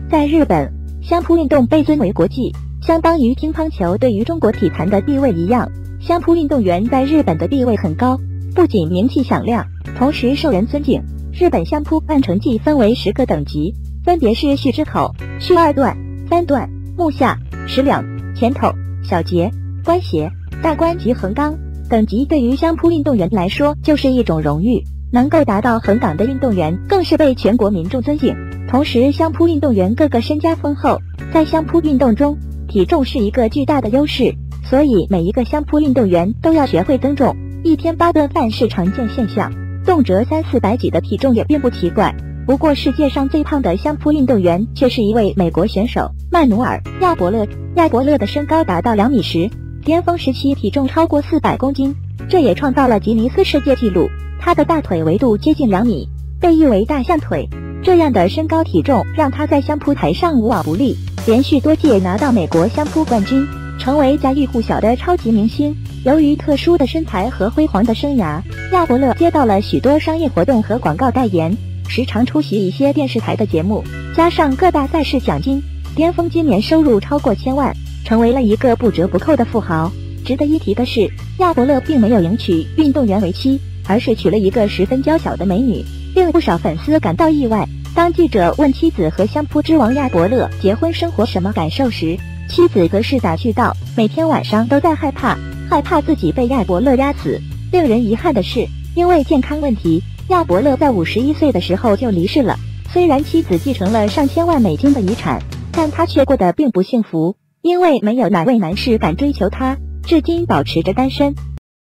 在日本，相扑运动被尊为国际，相当于乒乓球对于中国体坛的地位一样。相扑运动员在日本的地位很高，不仅名气响亮，同时受人尊敬。日本相扑按成绩分为10个等级，分别是序之口、序2段、3段、目下、10两、前头、小节、关斜、大关及横纲。等级对于相扑运动员来说就是一种荣誉，能够达到横岗的运动员更是被全国民众尊敬。同时，相扑运动员个个身家丰厚，在相扑运动中，体重是一个巨大的优势，所以每一个相扑运动员都要学会增重，一天8顿饭是常见现象，动辄300-400几的体重也并不奇怪。不过世界上最胖的相扑运动员却是一位美国选手曼努尔·亚伯勒。亚伯勒的身高达到2米10，巅峰时期体重超过400公斤，这也创造了吉尼斯世界纪录。他的大腿围度接近2米，被誉为大象腿。这样的身高体重让他在相扑台上无往不利，连续多届拿到美国相扑冠军，成为家喻户晓的超级明星。由于特殊的身材和辉煌的生涯，亚伯勒接到了许多商业活动和广告代言，时常出席一些电视台的节目，加上各大赛事奖金，巅峰今年收入超过1000万，成为了一个不折不扣的富豪。值得一提的是，亚伯勒并没有迎娶运动员为妻，而是娶了一个十分娇小的美女，令不少粉丝感到意外。当记者问妻子和相扑之王亚伯勒结婚生活什么感受时，妻子则是打趣道，每天晚上都在害怕自己被亚伯勒压死。令人遗憾的是，因为健康问题，亚伯勒在51岁的时候就离世了。虽然妻子继承了上千万美金的遗产，但他却过得并不幸福，因为没有哪位男士敢追求她，至今保持着单身。